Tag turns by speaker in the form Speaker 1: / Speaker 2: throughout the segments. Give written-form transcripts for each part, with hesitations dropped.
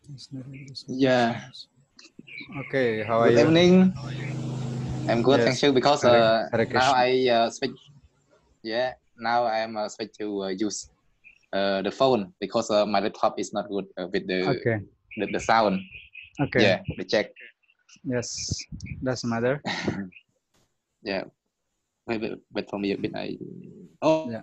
Speaker 1: Yeah.
Speaker 2: Okay, how are
Speaker 1: Good
Speaker 2: you?
Speaker 1: evening. I'm good, thank
Speaker 2: Yes.
Speaker 1: you. Because
Speaker 2: Hare
Speaker 1: now
Speaker 2: Krishna.
Speaker 1: I switch. Yeah. Now I am switch to use the phone because my laptop is not good with
Speaker 2: Okay.
Speaker 1: the sound.
Speaker 2: Okay.
Speaker 1: Yeah. The check.
Speaker 2: Yes. Doesn't matter.
Speaker 1: Yeah. Wait for me a bit. Oh.
Speaker 2: Yeah.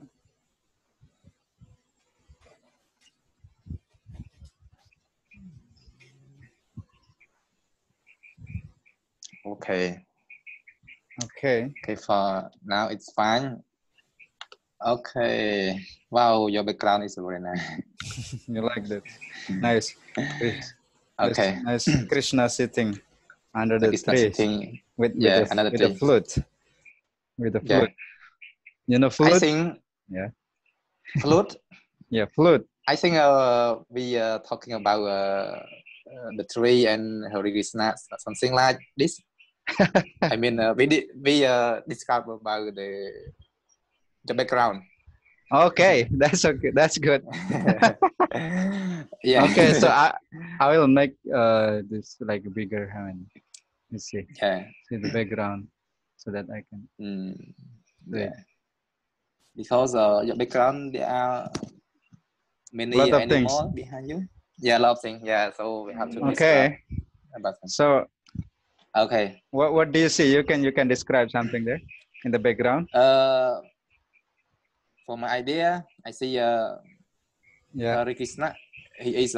Speaker 1: Okay.
Speaker 2: Okay.
Speaker 1: Okay. For now, it's fine. Okay. Wow, your background is very nice.
Speaker 2: You like that? Nice. This
Speaker 1: Okay.
Speaker 2: nice Krishna sitting under the
Speaker 1: It's not
Speaker 2: tree
Speaker 1: sitting.
Speaker 2: with
Speaker 1: Yeah. Another
Speaker 2: a
Speaker 1: tree.
Speaker 2: flute. With a
Speaker 1: Yeah.
Speaker 2: flute. You know
Speaker 1: I
Speaker 2: flute?
Speaker 1: think
Speaker 2: Yeah.
Speaker 1: flute.
Speaker 2: Yeah, flute.
Speaker 1: I think we are talking about the tree and Hare Krishna, something like this. I mean, we describe about the background.
Speaker 2: Okay, that's okay. That's good.
Speaker 1: Yeah.
Speaker 2: Okay, so I will make this like bigger. I mean, you see the background so that I can
Speaker 1: Yeah. Because your background there are many
Speaker 2: lot of things.
Speaker 1: animals behind you. Yeah, a lot of things. Yeah, so we have to describe
Speaker 2: Okay.
Speaker 1: about them.
Speaker 2: So
Speaker 1: okay.
Speaker 2: What do you see? You can describe something there in the background.
Speaker 1: For my idea, I see
Speaker 2: Yeah.
Speaker 1: Hare Krishna. He is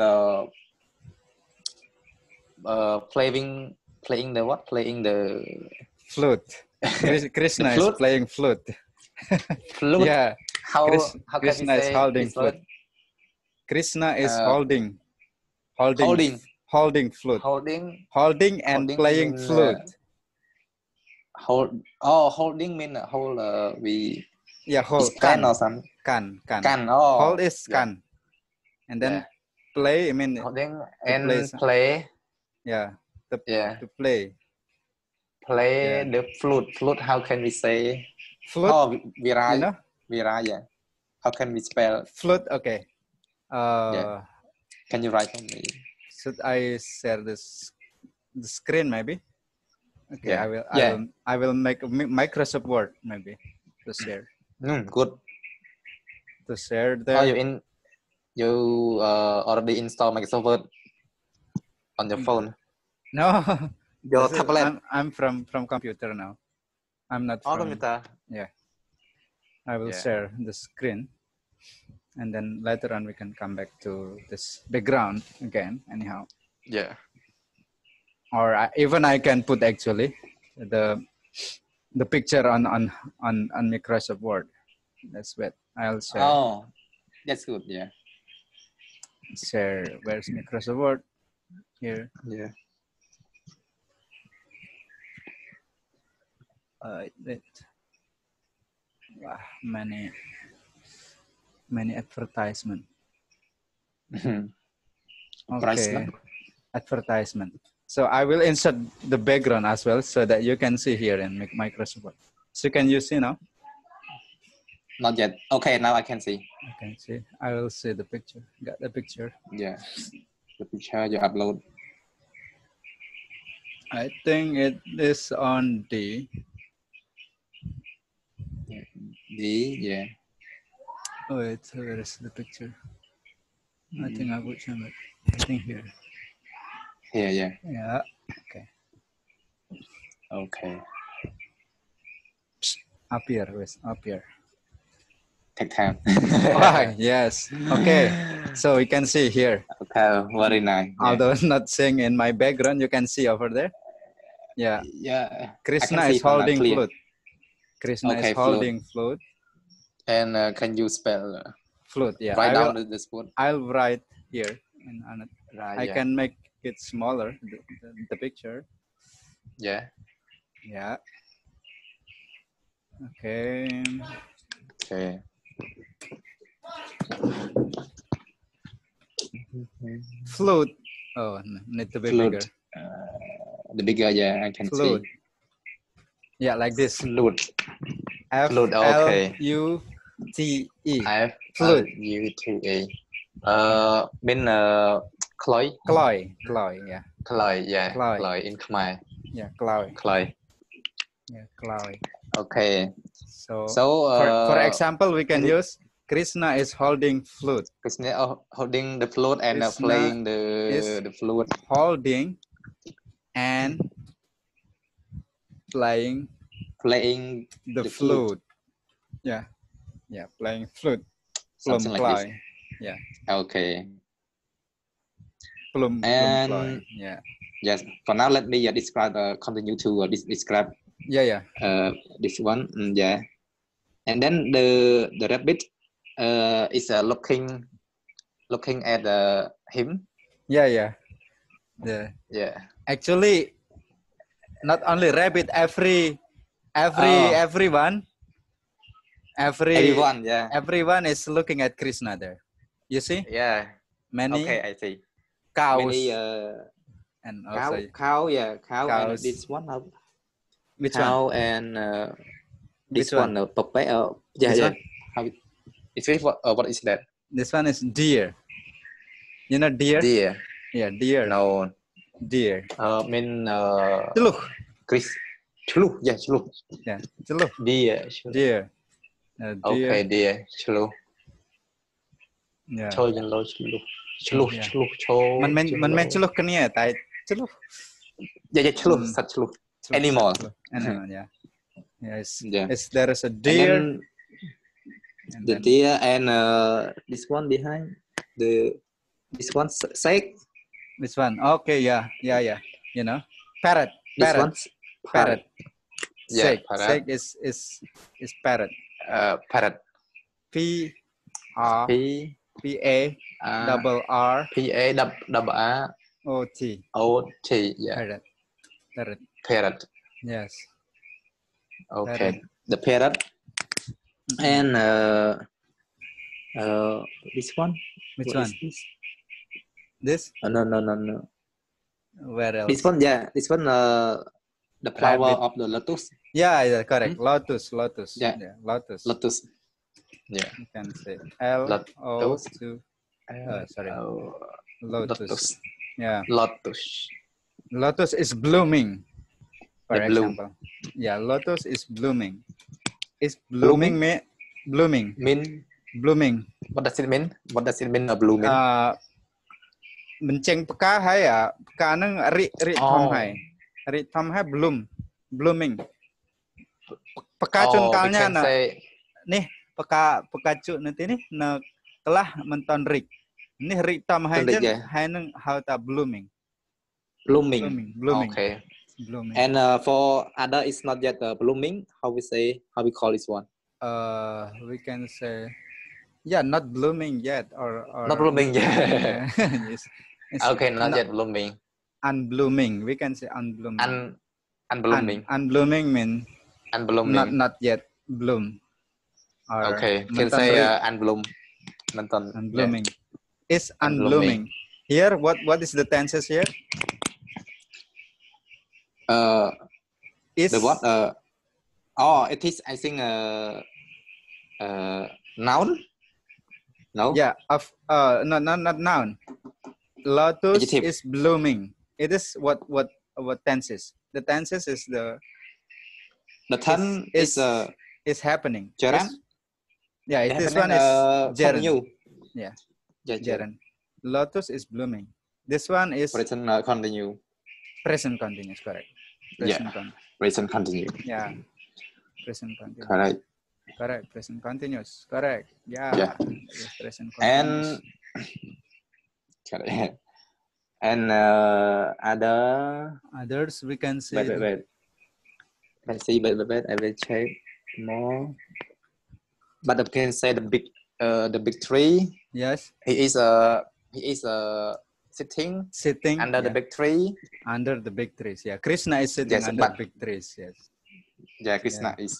Speaker 1: playing the what? Playing the
Speaker 2: Flute. Krishna is
Speaker 1: flute.
Speaker 2: playing flute.
Speaker 1: Flute.
Speaker 2: Yeah.
Speaker 1: How can we
Speaker 2: Krishna is
Speaker 1: say
Speaker 2: holding
Speaker 1: this word?
Speaker 2: flute. Krishna is holding
Speaker 1: Holding
Speaker 2: flute.
Speaker 1: holding
Speaker 2: And playing
Speaker 1: mean
Speaker 2: flute.
Speaker 1: holding mean hold
Speaker 2: we hold
Speaker 1: can or something.
Speaker 2: Can.
Speaker 1: Hold
Speaker 2: is can. And then play, I mean
Speaker 1: holding and play.
Speaker 2: Yeah. To play.
Speaker 1: Play the flute. Flute, how can we say?
Speaker 2: Flute.
Speaker 1: Vira.
Speaker 2: You know?
Speaker 1: Vira, yeah. How can we spell?
Speaker 2: Flute, okay.
Speaker 1: Can you write for me?
Speaker 2: Should I share the screen maybe? Okay,
Speaker 1: yeah.
Speaker 2: I will make a Microsoft Word maybe to share.
Speaker 1: Good.
Speaker 2: To share there.
Speaker 1: You already installed Microsoft Word on your phone?
Speaker 2: No.
Speaker 1: Your tablet?
Speaker 2: I'm from computer now. I'm not from
Speaker 1: computer.
Speaker 2: Yeah. I will share the screen, and then later on we can come back to this background again. Anyhow.
Speaker 1: Yeah.
Speaker 2: Or even I can put actually the picture on Microsoft Word. That's what I'll share.
Speaker 1: Oh, that's good. Yeah.
Speaker 2: Share. Where's Microsoft Word? Here.
Speaker 1: Yeah.
Speaker 2: Many advertisement.
Speaker 1: Okay.
Speaker 2: Advertisement. So I will insert the background as well so that you can see here in Microsoft Word. So can you see now?
Speaker 1: Not yet. Okay, now I can see.
Speaker 2: I can see. I will see the picture. Got the picture.
Speaker 1: Yeah. The picture you upload.
Speaker 2: I think it is on D.
Speaker 1: Yeah.
Speaker 2: Oh, where is the picture? I think I would show it. I think here.
Speaker 1: Here, yeah.
Speaker 2: Yeah. Okay.
Speaker 1: Okay.
Speaker 2: Up here. Up here.
Speaker 1: Take time.
Speaker 2: Yes. Okay. So we can see here.
Speaker 1: Okay, very nice.
Speaker 2: Although not seeing in my background, you can see over there. Yeah.
Speaker 1: Yeah.
Speaker 2: Krishna is holding flute. Krishna is holding flute.
Speaker 1: And can you spell
Speaker 2: flute? Yeah.
Speaker 1: Write down this word.
Speaker 2: I'll write here. I
Speaker 1: yeah.
Speaker 2: can make it smaller, the picture.
Speaker 1: Yeah.
Speaker 2: Yeah. Okay.
Speaker 1: Okay.
Speaker 2: Flute. Oh, need to be bigger.
Speaker 1: The bigger, yeah, I can see.
Speaker 2: Yeah, like this.
Speaker 1: Flute.
Speaker 2: Flute. Okay. F-L-U-T-E.
Speaker 1: F-L-U-T-E. Mean Chloe.
Speaker 2: Yeah.
Speaker 1: Chloe, yeah.
Speaker 2: Chloe.
Speaker 1: Chloe in Khmer.
Speaker 2: Yeah, Chloe.
Speaker 1: Chloe.
Speaker 2: Yeah, Chloe.
Speaker 1: Okay.
Speaker 2: So
Speaker 1: So,
Speaker 2: for example, we can use Krishna is holding flute.
Speaker 1: Krishna holding the flute and
Speaker 2: Krishna
Speaker 1: playing
Speaker 2: is
Speaker 1: the flute.
Speaker 2: holding and playing the flute. Yeah, playing flute.
Speaker 1: Something like this.
Speaker 2: Yeah.
Speaker 1: Okay.
Speaker 2: Plum
Speaker 1: And
Speaker 2: yeah.
Speaker 1: yes, for now let me describe continue to describe
Speaker 2: Yeah.
Speaker 1: this one. Yeah. And then the rabbit is looking at him.
Speaker 2: Yeah. Actually, not only rabbit, everyone,
Speaker 1: yeah.
Speaker 2: everyone is looking at Krishna there. You see?
Speaker 1: Yeah.
Speaker 2: Many.
Speaker 1: Okay, I see.
Speaker 2: Cows.
Speaker 1: Many
Speaker 2: and also
Speaker 1: cow, and this one.
Speaker 2: Which
Speaker 1: cow
Speaker 2: one?
Speaker 1: And this
Speaker 2: Which one?
Speaker 1: Yeah. It's what is that?
Speaker 2: This one is deer. You know deer?
Speaker 1: Deer.
Speaker 2: Yeah, deer.
Speaker 1: No.
Speaker 2: Deer.
Speaker 1: Celuh. Chris. Celuh. Yeah, celuh.
Speaker 2: Yeah, celuh.
Speaker 1: Deer.
Speaker 2: Deer.
Speaker 1: Okay, deer. Celuh.
Speaker 2: Yeah.
Speaker 1: Celuh.
Speaker 2: Mình celuh ke nia, tai celuh.
Speaker 1: Yeah, celuh. Such celuh. Animal.
Speaker 2: Yeah. Yes. There is a deer.
Speaker 1: And the deer and this one behind this one snake.
Speaker 2: This one. Okay, yeah. You know, parrot.
Speaker 1: This one's
Speaker 2: parrot.
Speaker 1: Yeah,
Speaker 2: parrot. Is parrot.
Speaker 1: Parrot.
Speaker 2: P-A-R-R-O-T.
Speaker 1: Yeah.
Speaker 2: Parrot. Yes.
Speaker 1: Okay.
Speaker 2: Parrot.
Speaker 1: The parrot. And this one.
Speaker 2: Which
Speaker 1: what
Speaker 2: one?
Speaker 1: Is
Speaker 2: this?
Speaker 1: No.
Speaker 2: Where else?
Speaker 1: This one, yeah. This one, the flower of the lotus.
Speaker 2: Yeah, correct. Lotus.
Speaker 1: Yeah.
Speaker 2: Lotus.
Speaker 1: Yeah.
Speaker 2: You can say L-O-2. Sorry. Lotus. Yeah. Lotus is blooming. For example. Yeah, lotus is blooming. Is blooming blooming? Blooming.
Speaker 1: What does it mean? Blooming?
Speaker 2: បញ្ចេញផ្កាហើយផ្កាហ្នឹងរីកធំហើយ blooming ផ្កាជួនកាលណានេះផ្កាជក់នៅទីនេះនៅខ្លះមិនតាន់រីកនេះរីកតំហើយអញ្ចឹងហើយនឹងហៅថា blooming.
Speaker 1: Okay. Blooming. And for other it's not yet blooming. How we call this one?
Speaker 2: We can say not blooming yet or
Speaker 1: not blooming yet.
Speaker 2: Yes.
Speaker 1: Okay, not yet blooming.
Speaker 2: Unblooming. We can say unblooming.
Speaker 1: Unblooming.
Speaker 2: Unblooming means
Speaker 1: unblooming.
Speaker 2: Not yet bloom. Or
Speaker 1: okay, can say unbloom.
Speaker 2: Unblooming. Yeah. It's unblooming. Here, what is the tenses here?
Speaker 1: The what? It is, I think, noun. No.
Speaker 2: Yeah. Not noun. Lotus
Speaker 1: adjective.
Speaker 2: Is blooming. It is what tenses? The tenses is
Speaker 1: the tense
Speaker 2: is happening.
Speaker 1: Gerund.
Speaker 2: Yeah. This one is gerund. Yeah.
Speaker 1: Gerund.
Speaker 2: Lotus is blooming. This one is
Speaker 1: present continue.
Speaker 2: Present continuous, correct.
Speaker 1: Present continuous.
Speaker 2: Yeah. Present continuous.
Speaker 1: Correct.
Speaker 2: Present continuous. Correct. Yeah.
Speaker 1: Yes,
Speaker 2: present continuous.
Speaker 1: And
Speaker 2: others we can see.
Speaker 1: Wait. Let's see. Wait. I will check more. But I can say the big tree.
Speaker 2: Yes.
Speaker 1: He is sitting under the big tree.
Speaker 2: Under the big trees. Yeah. Krishna is sitting under big trees. Yes.
Speaker 1: Yeah. Krishna is.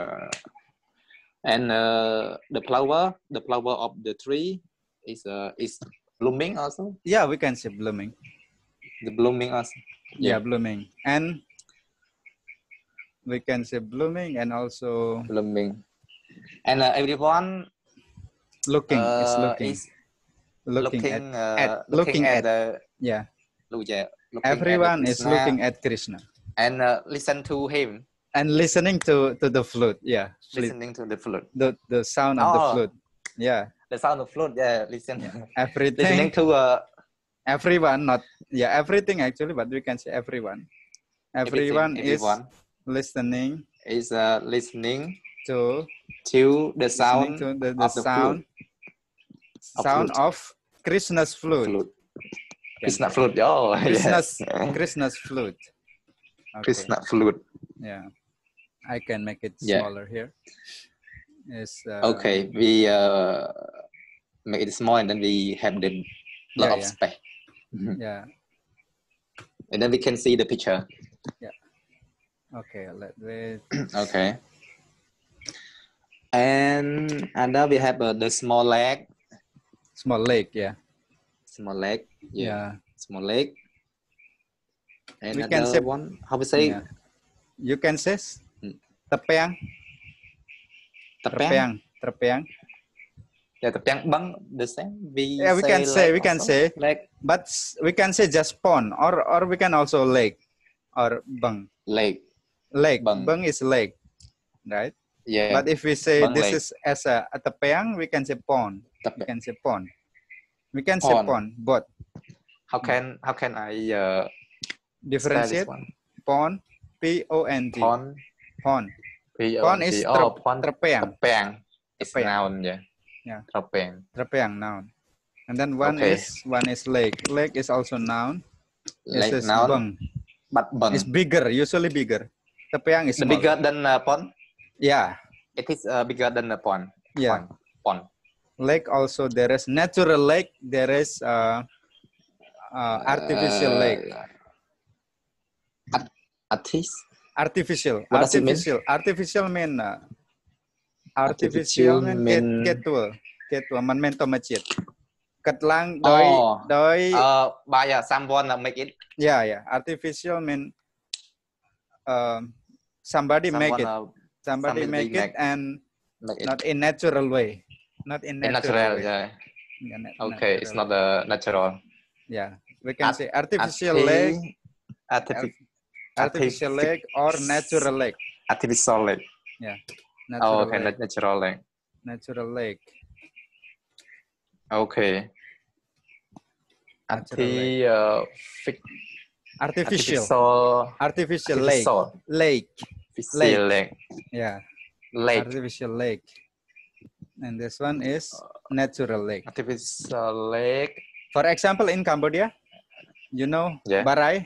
Speaker 1: And the flower of the tree is blooming also.
Speaker 2: Yeah, we can say blooming.
Speaker 1: The blooming also.
Speaker 2: Yeah, blooming. And we can say blooming and also
Speaker 1: blooming. And everyone
Speaker 2: looking is looking.
Speaker 1: looking
Speaker 2: looking at
Speaker 1: the
Speaker 2: yeah.
Speaker 1: looking
Speaker 2: Everyone
Speaker 1: at
Speaker 2: is looking at Krishna
Speaker 1: and listen to him
Speaker 2: and listening to the flute. Yeah,
Speaker 1: listening to the flute.
Speaker 2: The sound of the flute. Yeah,
Speaker 1: the sound of flute. Yeah, listen.
Speaker 2: Yeah. Everything.
Speaker 1: Listening to
Speaker 2: everyone, not everything actually, but we can say everyone. Everyone is listening.
Speaker 1: Is listening
Speaker 2: to
Speaker 1: the sound
Speaker 2: to the
Speaker 1: of the
Speaker 2: sound of Krishna's flute.
Speaker 1: Krishna flute. Oh,
Speaker 2: Krishna's flute.
Speaker 1: Okay. Krishna flute.
Speaker 2: Yeah, I can make it smaller here. Yes.
Speaker 1: Okay, we make it small, and then we have the lot of space.
Speaker 2: Yeah.
Speaker 1: And then we can see the picture.
Speaker 2: Yeah. Okay, let's.
Speaker 1: Okay. And now we have the small leg.
Speaker 2: Small leg, yeah.
Speaker 1: Small leg, small leg. And
Speaker 2: we can say
Speaker 1: one. How we say?
Speaker 2: Yeah. You can say tepeang. Tepeang.
Speaker 1: Yeah, tepeang bang the same.
Speaker 2: We can say
Speaker 1: leg.
Speaker 2: But we can say just pon or we can also leg or bang.
Speaker 1: Leg.
Speaker 2: Bang is leg, right?
Speaker 1: Yeah.
Speaker 2: But if we say this
Speaker 1: leg.
Speaker 2: is as a tepeang, we can say pon. We can say pon. We can say pon, both.
Speaker 1: How can I
Speaker 2: differentiate? Pon, P-O-N-G.
Speaker 1: Pon.
Speaker 2: Pon is tepeang.
Speaker 1: It's noun, yeah.
Speaker 2: Yeah.
Speaker 1: Tepeang
Speaker 2: noun. And then one is leg. Leg is also noun.
Speaker 1: Leg is noun.
Speaker 2: Bang.
Speaker 1: But bang
Speaker 2: is bigger, usually bigger. Tepeang is smaller.
Speaker 1: Bigger than pon?
Speaker 2: Yeah.
Speaker 1: It is bigger than the pon.
Speaker 2: Yeah.
Speaker 1: Pon.
Speaker 2: Leg also, there is natural leg. There is artificial leg. Artificial.
Speaker 1: What does it mean?
Speaker 2: Artificial mean artificial mean ketua man men to masjid. Ketlang doi
Speaker 1: by someone make it.
Speaker 2: Yeah. Artificial mean somebody make it. Somebody make it and not in natural way. Not in natural way.
Speaker 1: Yeah. Okay, it's not natural.
Speaker 2: Yeah, we can say artificial leg. Artificial leg or natural leg.
Speaker 1: Artificial leg.
Speaker 2: Yeah.
Speaker 1: Natural leg. Natural leg.
Speaker 2: Natural leg.
Speaker 1: Okay.
Speaker 2: Artificial leg. Leg. Yeah.
Speaker 1: Leg.
Speaker 2: Artificial leg. And this one is natural leg.
Speaker 1: Artificial leg.
Speaker 2: For example, in Cambodia, you know, Barai.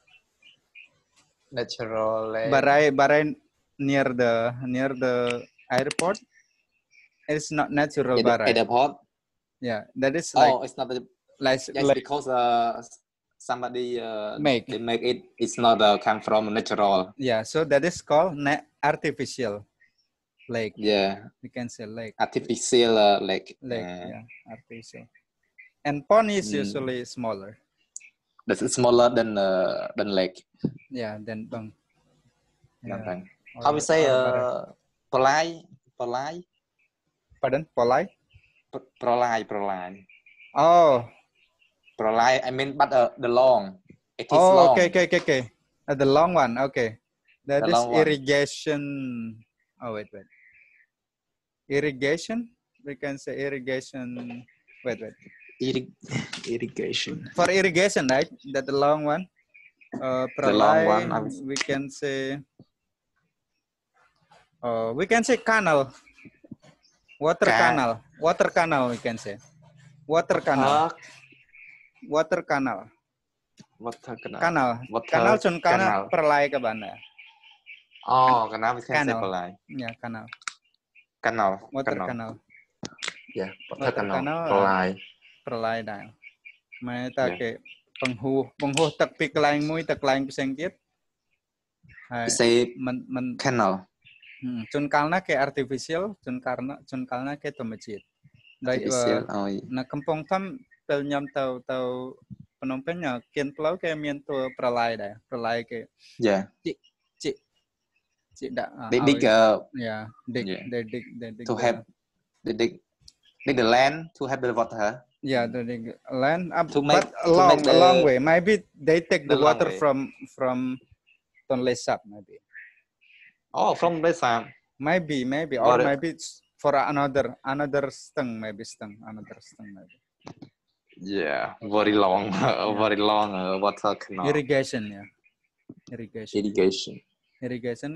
Speaker 1: Natural leg.
Speaker 2: Barai near the airport. It's not natural Barai.
Speaker 1: Airport.
Speaker 2: Yeah, that is like.
Speaker 1: It's not the.
Speaker 2: Like
Speaker 1: because somebody
Speaker 2: make
Speaker 1: it. It's not come from natural.
Speaker 2: Yeah, so that is called artificial leg.
Speaker 1: Yeah,
Speaker 2: we can say leg.
Speaker 1: Artificial leg.
Speaker 2: Yeah, artificial. And pon is usually smaller.
Speaker 1: That's smaller than leg.
Speaker 2: Yeah, than bang.
Speaker 1: Yeah. How we say polai? Pardon?
Speaker 2: Polai?
Speaker 1: Prolai.
Speaker 2: Oh.
Speaker 1: Prolai, I mean, but the long. It is
Speaker 2: long.
Speaker 1: Okay.
Speaker 2: The long one, okay. That is irrigation. Oh, wait. Irrigation? We can say irrigation. Wait.
Speaker 1: Irrigation.
Speaker 2: For irrigation, right? That the long one.
Speaker 1: The long one.
Speaker 2: We can say. We can say canal. Water canal. We can say. Water canal. Canal cun canal perlai ke mana?
Speaker 1: Oh, canal we can say perlai.
Speaker 2: Ya, canal.
Speaker 1: Water
Speaker 2: canal.
Speaker 1: Ya, water canal.
Speaker 2: Perlai dah. Mai ta ke penghuh tak pi kelaing mui tak kelaing pisang tiet.
Speaker 1: Say canal.
Speaker 2: Cun kalna ke artificial, cun kalna ke to masjid. Na kampung tham pel nyam tau Phnom Penh kiên plau ke mien to perlai dah. Perlai ke.
Speaker 1: Yeah.
Speaker 2: Cik dak.
Speaker 1: They dig
Speaker 2: they dig
Speaker 1: to have they dig the land to have the water.
Speaker 2: Yeah, the land up,
Speaker 1: to make
Speaker 2: but a long
Speaker 1: the
Speaker 2: way. Maybe they take the
Speaker 1: long
Speaker 2: water
Speaker 1: way.
Speaker 2: from Tonle Sap, maybe.
Speaker 1: Oh, from this time.
Speaker 2: Maybe, or maybe it's for another steng, maybe another steng, maybe.
Speaker 1: Yeah, very long, very long water canal.
Speaker 2: Irrigation, yeah. Irrigation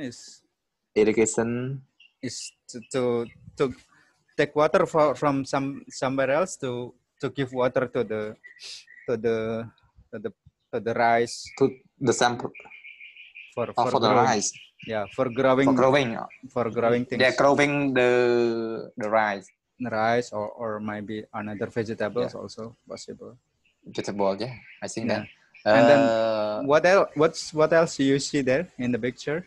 Speaker 2: is to take water from somewhere else to give water to the rice.
Speaker 1: To the sample
Speaker 2: for
Speaker 1: the
Speaker 2: growing.
Speaker 1: rice.
Speaker 2: Yeah, for growing things.
Speaker 1: They're growing the rice.
Speaker 2: Rice or maybe another vegetables also possible.
Speaker 1: Vegetable, yeah. I think that.
Speaker 2: And then what else do you see there in the picture?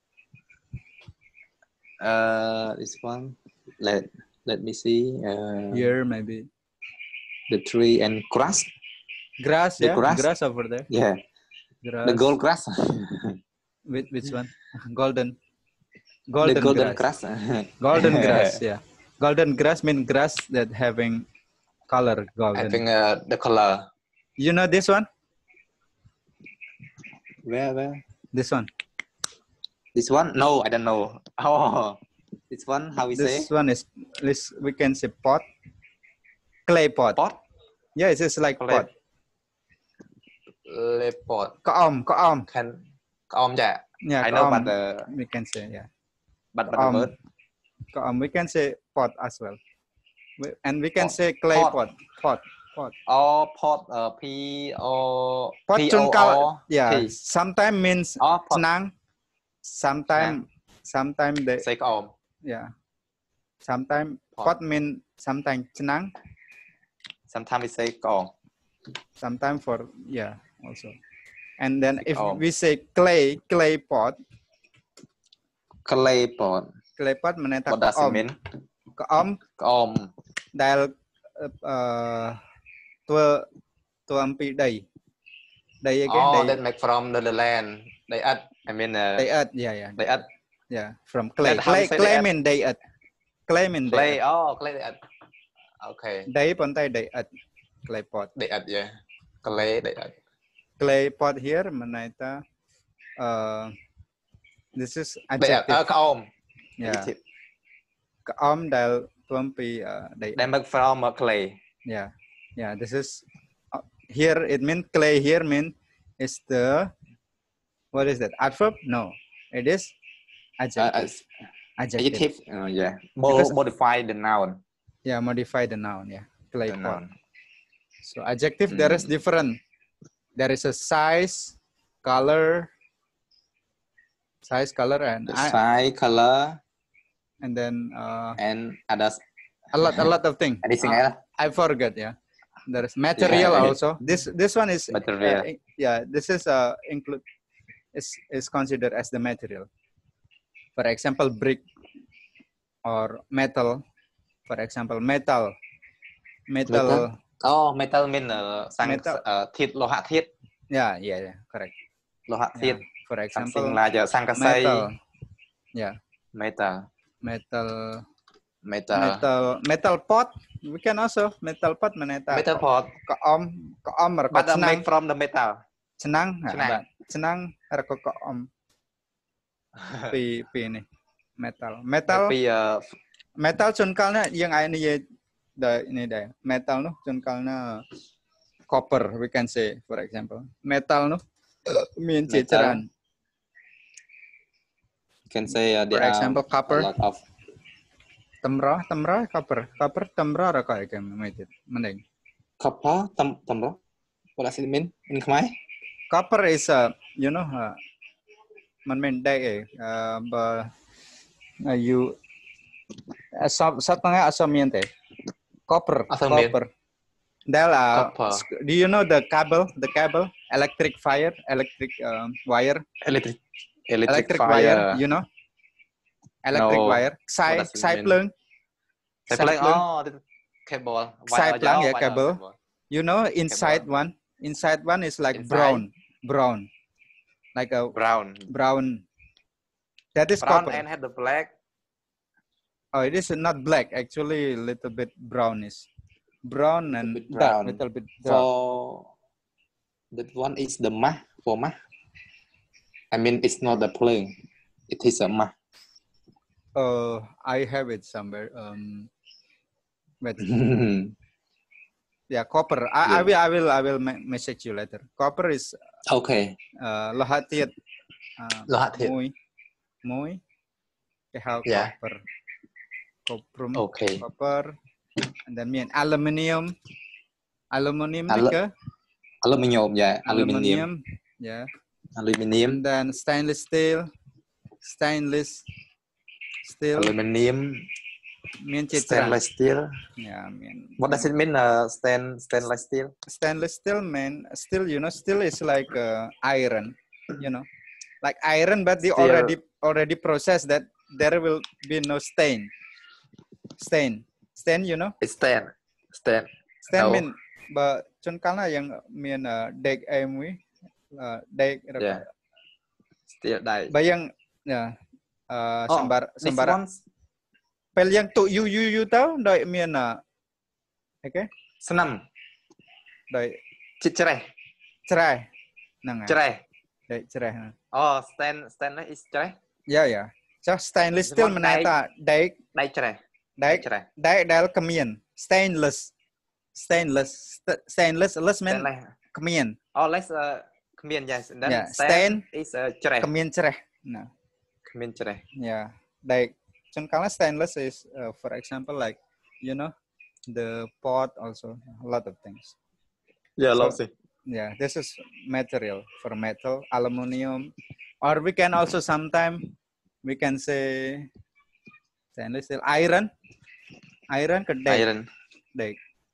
Speaker 1: This one. Let me see.
Speaker 2: Here maybe.
Speaker 1: The tree and grass.
Speaker 2: Grass, yeah. Grass over there.
Speaker 1: Yeah.
Speaker 2: Grass.
Speaker 1: The gold grass.
Speaker 2: Which one? Golden
Speaker 1: grass.
Speaker 2: Golden grass, yeah. Golden grass means grass that having color golden.
Speaker 1: Having the color.
Speaker 2: You know this one?
Speaker 1: Where?
Speaker 2: This one.
Speaker 1: This one? No, I don't know. Oh, this one, how we say?
Speaker 2: This one is, we can say pot. Clay pot.
Speaker 1: Pot?
Speaker 2: Yeah, it's just like
Speaker 1: clay.
Speaker 2: pot.
Speaker 1: Clay pot.
Speaker 2: Kaom.
Speaker 1: Kaom, yeah.
Speaker 2: Yeah,
Speaker 1: I know, but
Speaker 2: we can say, yeah.
Speaker 1: But the word?
Speaker 2: We can say pot as well. And we can say clay pot.
Speaker 1: Oh, pot. P O.
Speaker 2: Pot
Speaker 1: P-O-O.
Speaker 2: Yeah. Sometimes means senang. Sometimes they
Speaker 1: say kaom.
Speaker 2: Yeah. Sometimes pot means sometimes senang.
Speaker 1: Sometimes we say kaom.
Speaker 2: Sometimes also. And then if we say clay pot.
Speaker 1: Clay pot.
Speaker 2: Meneta
Speaker 1: what does it mean?
Speaker 2: Kaom.ដែលធ្វើអំពីដីអីគេ
Speaker 1: that make from the land.ដីឥដ្ឋ I mean
Speaker 2: ដីឥដ្ឋ yeah
Speaker 1: ដីឥដ្ឋ
Speaker 2: yeah from clay mean ដីឥដ្ឋ clay mean
Speaker 1: clay អូ clay ដីឥដ្ឋ okay
Speaker 2: ដីប៉ុន្តែដីឥដ្ឋ clay pot
Speaker 1: ដីឥដ្ឋ yeah clay ដីឥដ្ឋ
Speaker 2: clay pot here មានន័យថាthis is adjective
Speaker 1: ក្អម
Speaker 2: yeah ក្អមដែលធ្វើអំពីដី
Speaker 1: ដែល make from clay
Speaker 2: yeah this is here it means clay here mean is the what is that adverb no it is adjective
Speaker 1: yeah modify the noun
Speaker 2: modify the noun clay pot so adjective there is different there is a size color and
Speaker 1: size color
Speaker 2: and then
Speaker 1: and others
Speaker 2: a lot of things
Speaker 1: anything else
Speaker 2: I forget there is material also this one is
Speaker 1: material
Speaker 2: this is include is considered as the material for example brick or metal for example metal
Speaker 1: oh metal mean ធាតុលោហៈធាតុ
Speaker 2: yeah correct
Speaker 1: លោហៈធាតុ
Speaker 2: for example
Speaker 1: like សង្កសី
Speaker 2: metal
Speaker 1: metal
Speaker 2: pot we can also metal pot meneta
Speaker 1: metal pot
Speaker 2: ក្អមរក
Speaker 1: but make from the metal
Speaker 2: ឆ្នាំងឆ្នាំងរកក្អមពីនេះ metal ជួនកាលណាយើងអាចនិយាយនេះដែរ metal នោះជួនកាលណា copper we can say for example metal នោះមានជាច្រើន
Speaker 1: can say
Speaker 2: for example copper
Speaker 1: a lot of
Speaker 2: តម្រ copper តម្ររកអីគេមិនទៀតមិនដឹង
Speaker 1: copper តម្រ what does it mean in Khmer
Speaker 2: copper is you know មិនមែនដែកឯងបើ you សត្វទាំងអត់មានទេ copperដែល do you know the cable electric wire electric wire you know electric wire ខ្សែភ្លើង
Speaker 1: cable
Speaker 2: cable you know inside one is like brown like a brown that is
Speaker 1: brown
Speaker 2: copper
Speaker 1: and have the black
Speaker 2: it is not black actually a little bit brownish brown and
Speaker 1: bit
Speaker 2: dark,
Speaker 1: brown.
Speaker 2: little bit dark.
Speaker 1: For that one is the mah for mah. I mean, it's not the plain. It is a mah.
Speaker 2: I have it somewhere. But yeah, copper. I will message you later. Copper is
Speaker 1: okay.
Speaker 2: Lohat thiệt.
Speaker 1: Lohat thiệt.
Speaker 2: Muối. Cái hào
Speaker 1: Yeah.
Speaker 2: copper. Coprum.
Speaker 1: Okay.
Speaker 2: Copper. And then mean aluminium. Aluminium.
Speaker 1: Aluminium, yeah.
Speaker 2: Aluminium. Yeah.
Speaker 1: Aluminium.
Speaker 2: And then stainless steel. Stainless steel.
Speaker 1: Aluminium. Stainless steel.
Speaker 2: Yeah, I mean.
Speaker 1: What does it mean? Stainless steel.
Speaker 2: Stainless steel, man. Steel, you know, steel is like iron. You know, like iron, but they already processed that there will be no stain. Stain, you know.
Speaker 1: Stain.
Speaker 2: No. Mean, but chun kalna yang mean deg emwi, deg.
Speaker 1: Yeah. Steel die.
Speaker 2: Bayang, yeah. Sembar. Pel yang tu you tahu doi mian okay?
Speaker 1: Senam.
Speaker 2: Doi cerai. Nang.
Speaker 1: Cerai.
Speaker 2: Doi cerai.
Speaker 1: Oh, stainless is cerai.
Speaker 2: Yeah. So stainless steel menata dai
Speaker 1: cerai.
Speaker 2: Dai dal kemian. Stainless mean kemian.
Speaker 1: Oh, less kemian, yes. And then
Speaker 2: yeah. Stain
Speaker 1: is cerai.
Speaker 2: Kemian cerai. No.
Speaker 1: Kemian cerai.
Speaker 2: Yeah. Dai Chunkalna stainless is, for example, like, you know, the pot also, a lot of things.
Speaker 1: Yeah, lots of.
Speaker 2: Yeah, this is material for metal, aluminum, or we can also sometimes, we can say, stainless steel, iron ke deg.
Speaker 1: Iron.
Speaker 2: Deg.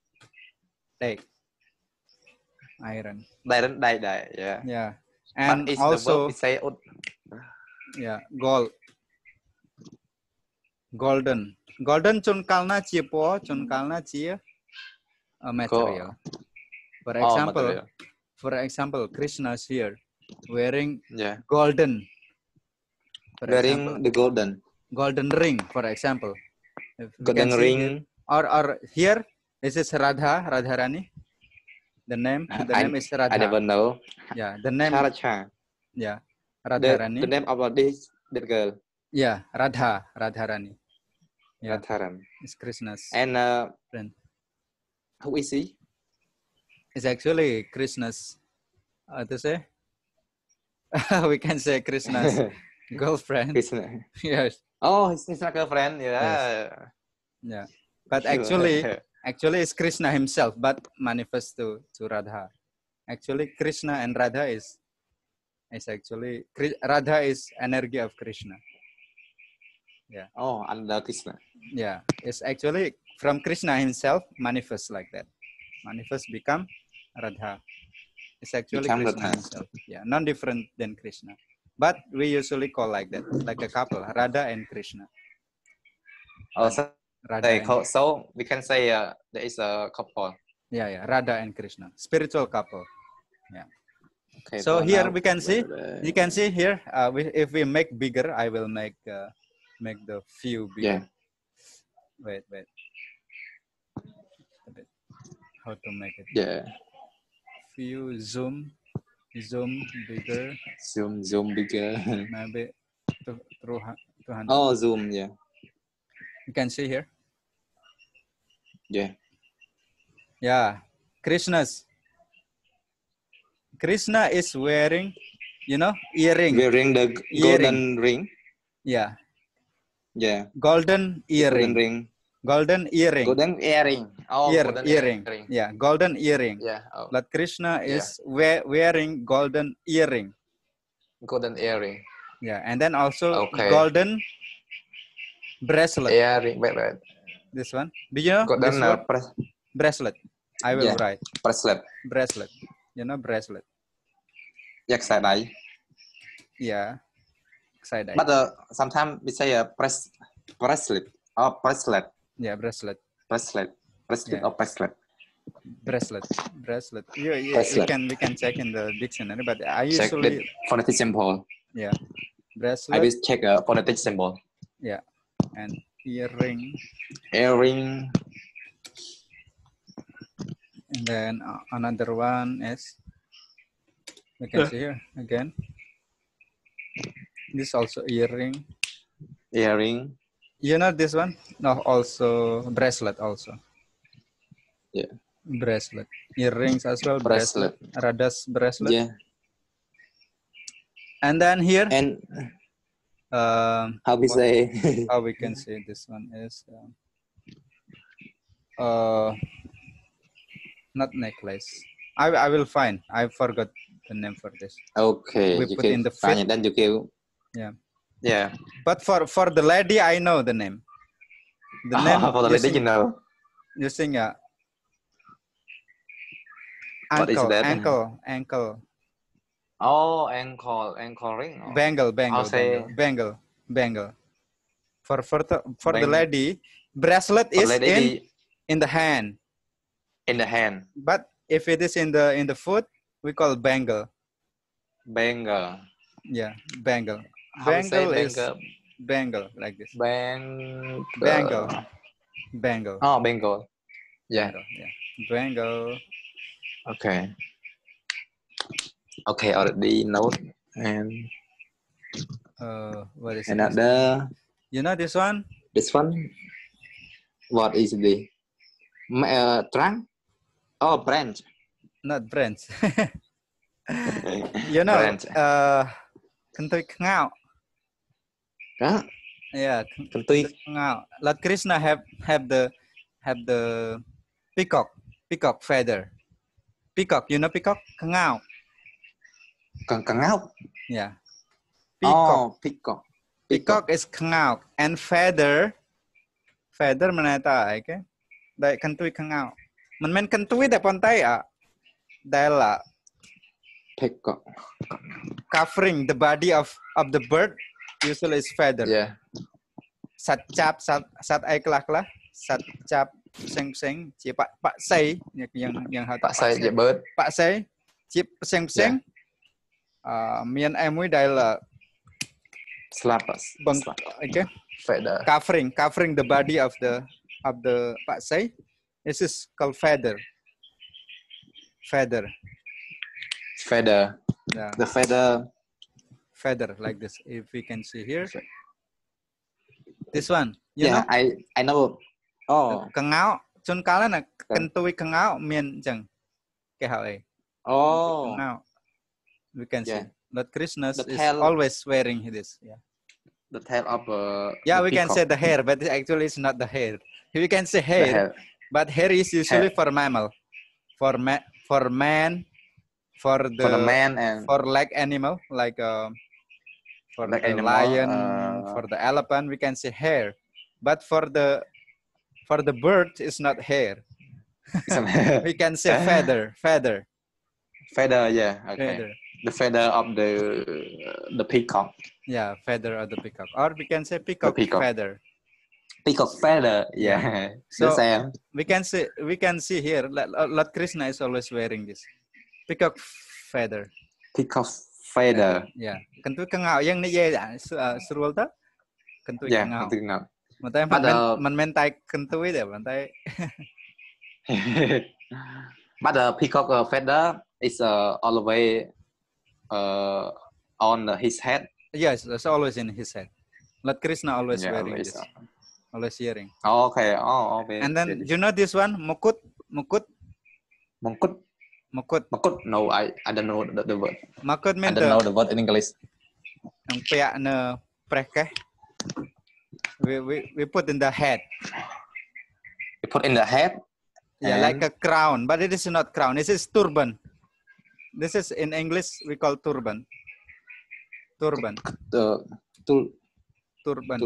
Speaker 2: Iron.
Speaker 1: Deg, yeah.
Speaker 2: Yeah. And
Speaker 1: but
Speaker 2: also,
Speaker 1: the say
Speaker 2: yeah, gold. Golden chunkalna chia material. For example, Krishna's here wearing golden.
Speaker 1: Wearing the golden
Speaker 2: ring, for example.
Speaker 1: Golden ring.
Speaker 2: Here, or here, this is Radharani. The name is Radha.
Speaker 1: I never know.
Speaker 2: Yeah, the name. Yeah, Radharani.
Speaker 1: The name of that girl.
Speaker 2: Yeah, Radharani. Yeah,
Speaker 1: Radharani.
Speaker 2: It's Krishna's
Speaker 1: and
Speaker 2: friend.
Speaker 1: Who is he?
Speaker 2: It's actually Krishna's. To say, we can say Krishna's girlfriend.
Speaker 1: Krishna.
Speaker 2: Yes.
Speaker 1: Oh, it's Krishna's girlfriend. Yeah.
Speaker 2: Yes. Yeah. But actually, it's Krishna himself, but manifests to Radha. Actually, Krishna and Radha is actually Radha is energy of Krishna. Yeah.
Speaker 1: Oh, under Krishna.
Speaker 2: Yeah, it's actually from Krishna himself manifests like that. Manifest become Radha. It's actually
Speaker 1: become
Speaker 2: Krishna
Speaker 1: Radha.
Speaker 2: himself. Yeah, non different than Krishna. But we usually call like that, like a couple, Radha and Krishna.
Speaker 1: Oh, so we can say there is a couple.
Speaker 2: Yeah, Radha and Krishna, spiritual couple. Yeah.
Speaker 1: Okay.
Speaker 2: So here we can see, you can see here, if we make bigger, I will make the view bigger. Yeah. Wait. How to make it?
Speaker 1: Yeah.
Speaker 2: View, zoom bigger.
Speaker 1: Zoom bigger.
Speaker 2: Maybe 200.
Speaker 1: Oh, zoom, yeah.
Speaker 2: You can see here.
Speaker 1: Yeah.
Speaker 2: Yeah. Krishna is wearing, earring.
Speaker 1: Wearing the golden ring.
Speaker 2: Yeah.
Speaker 1: Yeah.
Speaker 2: Golden earring. Golden earring.
Speaker 1: Oh,
Speaker 2: earring. Yeah, golden earring.
Speaker 1: Yeah. Oh.
Speaker 2: But Krishna is wearing golden earring.
Speaker 1: Golden earring.
Speaker 2: Yeah, and then also golden bracelet.
Speaker 1: Earring. Wait.
Speaker 2: This one. Do you know
Speaker 1: golden
Speaker 2: bracelet? I will write.
Speaker 1: Bracelet.
Speaker 2: Bracelet.
Speaker 1: Yeah, side.
Speaker 2: Yeah. Side.
Speaker 1: But sometimes we say bracelet or bracelet.
Speaker 2: Yeah, bracelet.
Speaker 1: Bracelet or bracelet.
Speaker 2: Bracelet. Yeah,
Speaker 1: bracelet.
Speaker 2: We can check in the dictionary, but I usually
Speaker 1: check the phonetic symbol.
Speaker 2: Yeah. Bracelet.
Speaker 1: I will check a phonetic symbol.
Speaker 2: Yeah. And earring. And then another one is, we can see here again. This also earring.
Speaker 1: Earring.
Speaker 2: You know this one? No, also bracelet also.
Speaker 1: Yeah.
Speaker 2: Bracelet. Earrings as well.
Speaker 1: Bracelet.
Speaker 2: Radas bracelet.
Speaker 1: Yeah.
Speaker 2: And then here.
Speaker 1: And how we say?
Speaker 2: How we can say this one is not necklace. I will find. I forgot the name for this.
Speaker 1: Okay.
Speaker 2: We
Speaker 1: you
Speaker 2: put
Speaker 1: can
Speaker 2: in the
Speaker 1: find
Speaker 2: fit.
Speaker 1: it, then you can.
Speaker 2: Yeah.
Speaker 1: Yeah.
Speaker 2: But for the lady, I know the name. The name
Speaker 1: for the lady, you know.
Speaker 2: Using
Speaker 1: What is that?
Speaker 2: ankle.
Speaker 1: Oh, ankle ring.
Speaker 2: Bangle. For the lady, bracelet is in the hand.
Speaker 1: In the hand.
Speaker 2: But if it is in the foot, we call bangle.
Speaker 1: Bangle.
Speaker 2: Yeah, bangle.
Speaker 1: Bangle
Speaker 2: is bangle like this.
Speaker 1: Bangle.
Speaker 2: Oh,
Speaker 1: bangle. Yeah.
Speaker 2: Bangle.
Speaker 1: Okay. Okay, already note. And
Speaker 2: what is
Speaker 1: another?
Speaker 2: You know this one?
Speaker 1: This one. What is the trunk? Oh, branch.
Speaker 2: Not branch. You know,
Speaker 1: branch.
Speaker 2: Kentui Kengau.
Speaker 1: Huh?
Speaker 2: Yeah, Kentui Kengau. Lord Krishna have the peacock feather. Peacock, you know peacock? Kengau.
Speaker 1: Kengau?
Speaker 2: Yeah.
Speaker 1: Peacock. Oh, peacock.
Speaker 2: Peacock is kengau, and feather mana ta ai ke? Dai kentui kengau. Men kentui da pantai Dela.
Speaker 1: Peacock.
Speaker 2: Covering the body of the bird usually is feather.
Speaker 1: Yeah.
Speaker 2: Sat ai kelah. Sat cap seng chia pak sei yang
Speaker 1: pak sei je bird.
Speaker 2: Pak sei chia seng. Mien ai mui dai la
Speaker 1: Slappers.
Speaker 2: Okay.
Speaker 1: Feather.
Speaker 2: Covering the body of the pak sei. This is called feather. Yeah.
Speaker 1: The
Speaker 2: feather like this. If we can see here. This one. You know?
Speaker 1: I know. Oh.
Speaker 2: Kengau. Chun kala na kentui kengau mien chang. Ke hao ai.
Speaker 1: Oh.
Speaker 2: Kengau. We can see. Lord Krishna is
Speaker 1: tail,
Speaker 2: always wearing this. Yeah.
Speaker 1: The tail of
Speaker 2: we can say the hair, but actually it's not the hair. We can say hair. But hair is usually for mammal. For man, for the man and for like animal, like for like the animal, lion, for the elephant, we can say hair. But for the bird, it's not hair. We can say feather.
Speaker 1: Feather, yeah. Okay.
Speaker 2: Feather.
Speaker 1: The feather of the peacock.
Speaker 2: Yeah, feather of the peacock. Or we can say peacock feather.
Speaker 1: Peacock feather, yeah.
Speaker 2: So the same. We can see here, Lord Krishna is always wearing this. Peacock feather.
Speaker 1: Peacock feather.
Speaker 2: Yeah. Kentui kengau yang ni ye serual ta? Kentui kengau. Mantai mentai kentui deh, mantai.
Speaker 1: But the peacock feather is all the way on his head.
Speaker 2: Yes, that's always in his head. Lord Krishna always wearing this. Always hearing.
Speaker 1: Oh, okay. Oh, okay.
Speaker 2: And then you know this one, mukut.
Speaker 1: No, I don't know the word.
Speaker 2: Mukut means
Speaker 1: I don't know the word in English.
Speaker 2: Ang pea na preke. We put in the head.
Speaker 1: You put in the head.
Speaker 2: Yeah, like a crown, but it is not crown. This is turban. This is in English we call turban. Turban. Turban.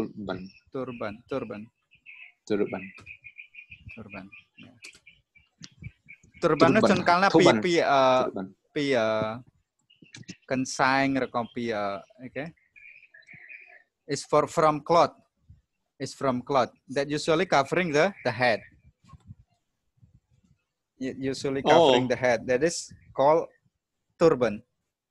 Speaker 2: Yeah. Turban nó chun kalna pi consign or copy okay. It's from cloth. It's from cloth that usually covering the head. Usually covering the head. That is called turban.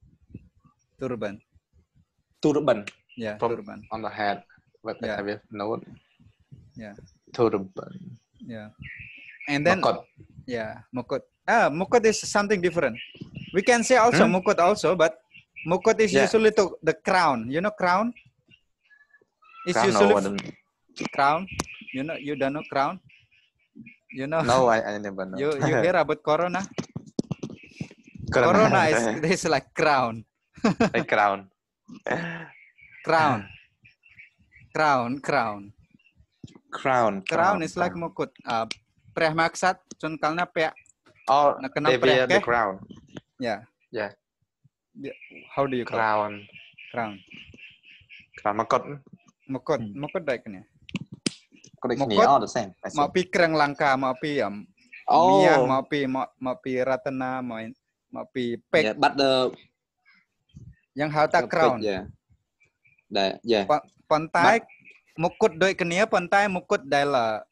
Speaker 2: Yeah, turban
Speaker 1: on the head. But I will know.
Speaker 2: Yeah.
Speaker 1: Turban.
Speaker 2: Yeah. And then
Speaker 1: mukut.
Speaker 2: Yeah, mukut. Mukut is something different. We can say also mukut also, but mukut is usually to the crown. You know crown? It's
Speaker 1: Crown,
Speaker 2: usually
Speaker 1: no,
Speaker 2: crown. You don't know crown? You know?
Speaker 1: No, I never know.
Speaker 2: You hear about corona? Corona is like crown.
Speaker 1: A crown.
Speaker 2: Crown. Crown is like mukut. Preh maksat, chun kalna pek.
Speaker 1: Oh,
Speaker 2: they
Speaker 1: wear the crown.
Speaker 2: Yeah.
Speaker 1: Yeah.
Speaker 2: How do you call
Speaker 1: crown?
Speaker 2: Crown. Mukut like ni.
Speaker 1: Mukut all the same.
Speaker 2: Mau pi Krang Langka, mau pi Mia, mau pi Ratana, mau pi Pek.
Speaker 1: Yeah, but
Speaker 2: yang hal tak crown.
Speaker 1: Yeah.
Speaker 2: Pantai mukut doi kenia pantai mukut daila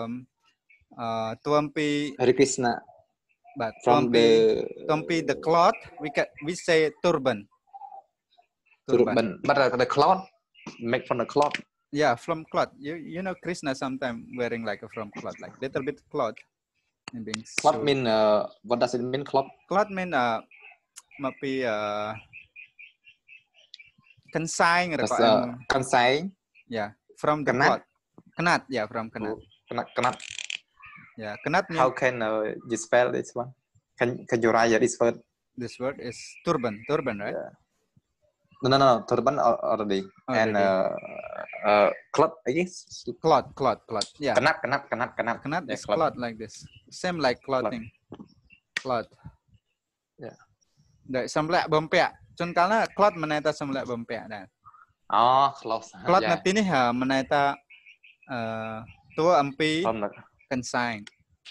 Speaker 2: tuampi
Speaker 1: Hare Krishna.
Speaker 2: But tuampi the cloth we say turban.
Speaker 1: Turban. But the cloth make from the cloth.
Speaker 2: Yeah, from cloth. You know Krishna sometimes wearing like a from cloth, like little bit cloth.
Speaker 1: Cloth mean what does it mean? Cloth?
Speaker 2: Cloth mean mapi consign.
Speaker 1: Consign.
Speaker 2: Yeah, from the cloth. Kanat. Yeah, from kanat.
Speaker 1: Kanat.
Speaker 2: Yeah, kanat.
Speaker 1: How can you spell this one? Can you write this word?
Speaker 2: This word is turban. Turban, right?
Speaker 1: Yeah. No. Turban already. And cloth, I guess.
Speaker 2: Cloth. Yeah.
Speaker 1: Kanat.
Speaker 2: Kanat is cloth like this. Same like clothing. Cloth.
Speaker 1: Yeah.
Speaker 2: Dari semblak bempek. Chun kalna cloth menaita semblak bempek dah.
Speaker 1: Oh, cloth.
Speaker 2: Cloth nanti ni menaita tua ampi consign.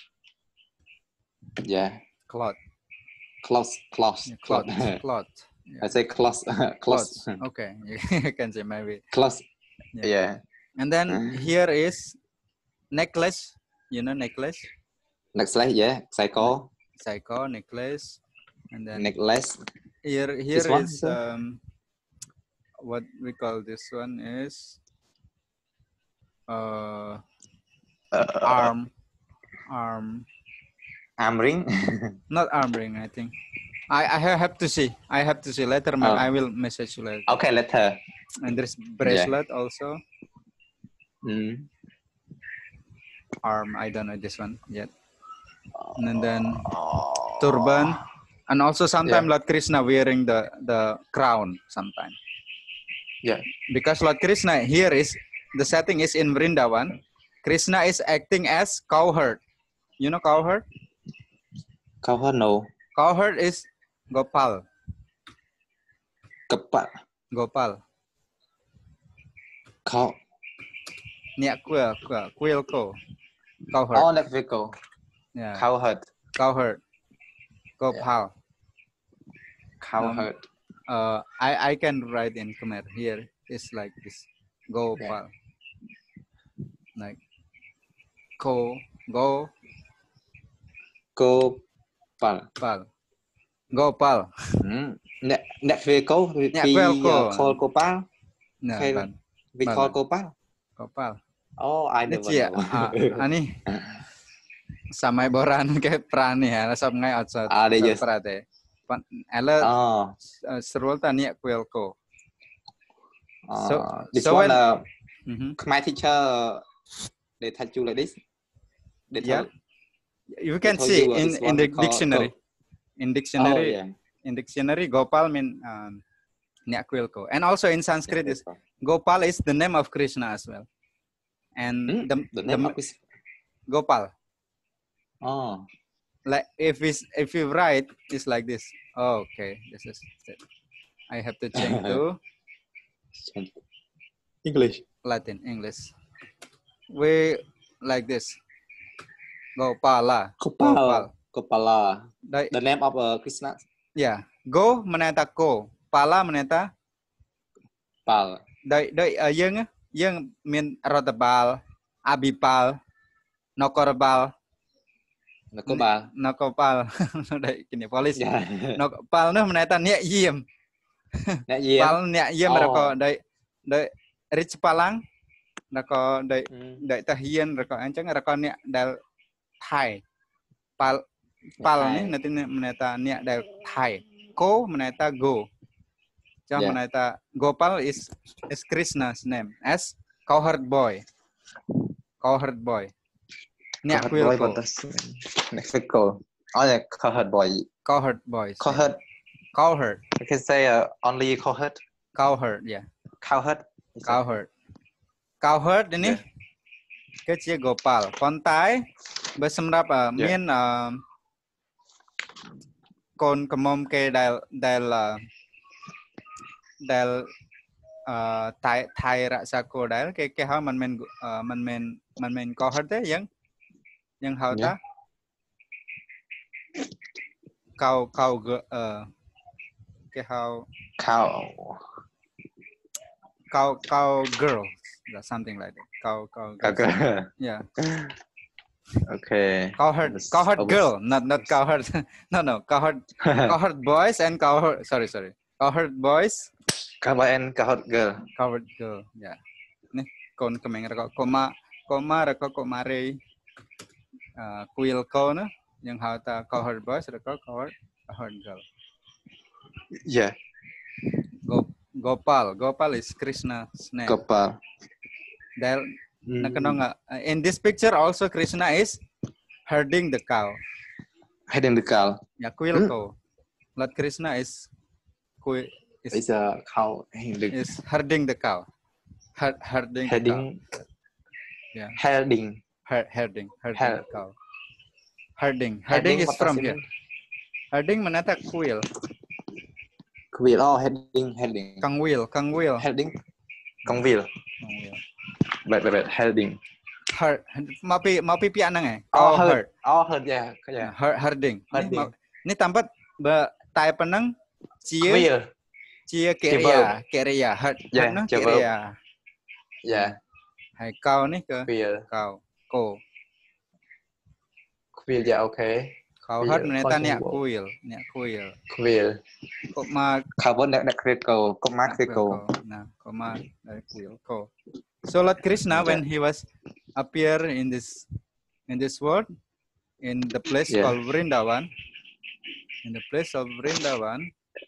Speaker 1: Yeah.
Speaker 2: Cloth.
Speaker 1: Yeah. I say cloth.
Speaker 2: Okay, you can say maybe.
Speaker 1: Cloth. Yeah.
Speaker 2: And then here is necklace. You know necklace?
Speaker 1: Necklace, yeah. Psycho,
Speaker 2: necklace. And then
Speaker 1: necklace.
Speaker 2: Here is what we call this one is arm
Speaker 1: ring.
Speaker 2: Not arm ring, I think. I have to see. Later. I will message you later.
Speaker 1: Okay, later.
Speaker 2: And there's bracelet also. Arm, I don't know this one yet. And then turban. And also sometimes Lord Krishna wearing the crown sometimes.
Speaker 1: Yeah.
Speaker 2: Because Lord Krishna here is, the setting is in Vrindavan. Krishna is acting as cowherd. You know cowherd?
Speaker 1: Cowherd, no.
Speaker 2: Cowherd is Gopal. Gopal.
Speaker 1: Cow.
Speaker 2: Niak kuil ko. Cowherd.
Speaker 1: Oh, like vehicle.
Speaker 2: Yeah.
Speaker 1: Cowherd.
Speaker 2: Gopal.
Speaker 1: Cowherd.
Speaker 2: I can write in Khmer. Here is like this. Gopal. Like Gopal.
Speaker 1: Net vehicle. We call Gopal.
Speaker 2: No.
Speaker 1: We call Gopal. Oh, I never know.
Speaker 2: Ani samai boran ke prani ya, sab ngai outside.
Speaker 1: Yes.
Speaker 2: Prate. Ela serul tani kuel ko.
Speaker 1: This
Speaker 2: so
Speaker 1: one,
Speaker 2: when
Speaker 1: my teacher, they tell you like this.
Speaker 2: Yeah. You can see in the dictionary. In dictionary, Gopal mean Nyakwilko. And also in Sanskrit, is Gopal is the name of Krishna as well. And the name of Gopal.
Speaker 1: Oh.
Speaker 2: Like if you write, it's like this. Oh, okay, this is it. I have to change to Latin English. We like this. Gopala.
Speaker 1: The name of Krishna.
Speaker 2: Yeah. Go meneta ko. Pala meneta
Speaker 1: Pal.
Speaker 2: Dai yang mean rotabal, abipal, nokopal. Dai kini polis. Nokopal no meneta nek yiem. Pal nek yiem rako dai rich palang rako dai tahien rako ancang rako nek dal thai. Pal Pal ni nanti meneta niak dari Thai. Ko meneta go. Jam meneta Gopal is Krishna's name as cowherd boy. Cowherd boy. Niak kuil ko.
Speaker 1: Mexico. Oh yeah, cowherd boy.
Speaker 2: Cowherd boys.
Speaker 1: Cowherd.
Speaker 2: Yeah. Cowherd.
Speaker 1: I can say only cowherd.
Speaker 2: Cowherd, yeah.
Speaker 1: Cowherd.
Speaker 2: Cowherd. Cowherd ini cái chia Gopal. Còn tái bởi xâm rạp miền con cầm mông kê đài Thai rạ xa cô đài cái hào mình Cowherd thế nhưng hào ta cow cái hào cow girl, or something like that. Cow
Speaker 1: girl.
Speaker 2: Yeah.
Speaker 1: Okay.
Speaker 2: Cowherd girl, not cowherd. No. Cowherd boys and cowherd. Sorry. Cowherd boys.
Speaker 1: Cowherd and cowherd girl.
Speaker 2: Cowherd girl. Yeah. Nih kon kemeng reko koma reko komare kuil ko no yang hauta cowherd boys reko cowherd girl.
Speaker 1: Yeah.
Speaker 2: Gopal is Krishna's name.
Speaker 1: Gopal.
Speaker 2: In this picture also Krishna is herding the cow.
Speaker 1: Herding the cow.
Speaker 2: Yeah, kuil ko. Lord Krishna is
Speaker 1: a cow.
Speaker 2: Is herding the cow. Herding. Yeah.
Speaker 1: Herding
Speaker 2: the cow. Herding is from here. Herding menata kuil.
Speaker 1: Kuil. Oh, herding.
Speaker 2: Kang wheel.
Speaker 1: Herding. Kang wheel. Wait. Herding.
Speaker 2: Mau pipi anang eh.
Speaker 1: Herd. Yeah.
Speaker 2: Herding. Ini tempat tai penang cia keria. Herd nang keria.
Speaker 1: Yeah.
Speaker 2: Hai kau ni ke? Kau. Ko.
Speaker 1: Kuil ya okay.
Speaker 2: Kau herd meneta niak kuil. Kok ma
Speaker 1: carbon nek kriko, kok ma kriko.
Speaker 2: Nah, kok ma dari kuil ko. So Lord Krishna when he was appear in this world in the place called Vrindavan. In the place of Vrindavan.